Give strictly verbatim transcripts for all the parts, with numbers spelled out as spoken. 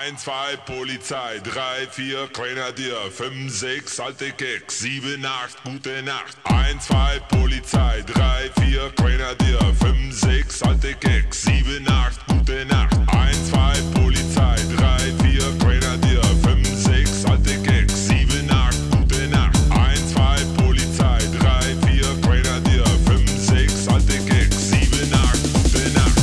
eins, zwei, Polizei, drei, vier, Grenadier, fünf, sechs, alte Keks, sieben, acht, gute Nacht. eins, zwei, Polizei, drei, vier, Grenadier, fünf, sechs, alte Keks, sieben, acht, gute Nacht. eins, zwei, Polizei, drei, vier, Grenadier, fünf, sechs, alte Keks, sieben, acht, gute Nacht. eins, zwei, Polizei, drei, vier, Grenadier, fünf, sechs, alte Keks, sieben, acht, gute Nacht.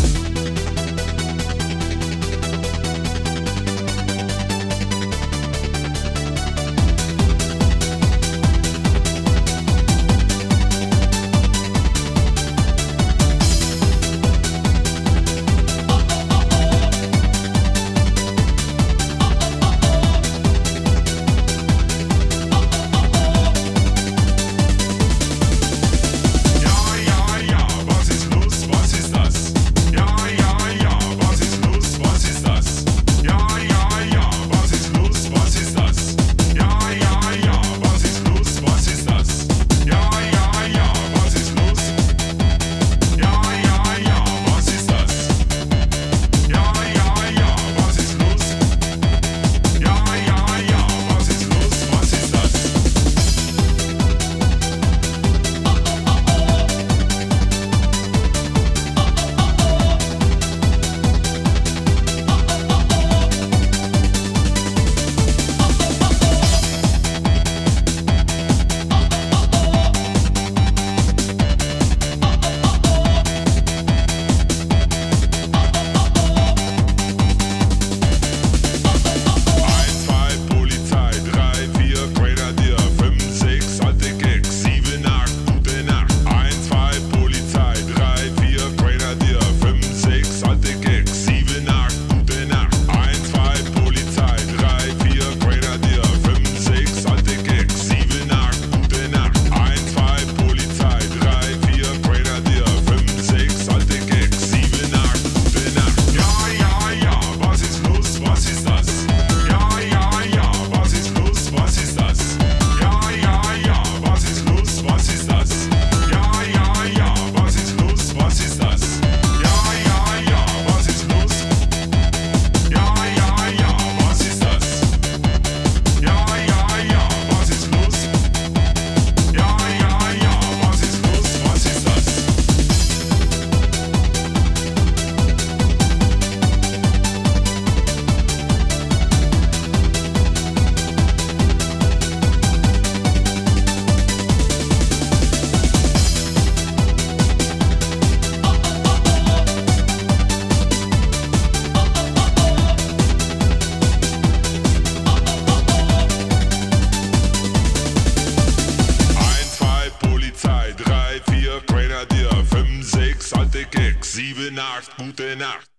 Grenadier, fünf, sechs, alte Keks, sieben, acht, gute Nacht.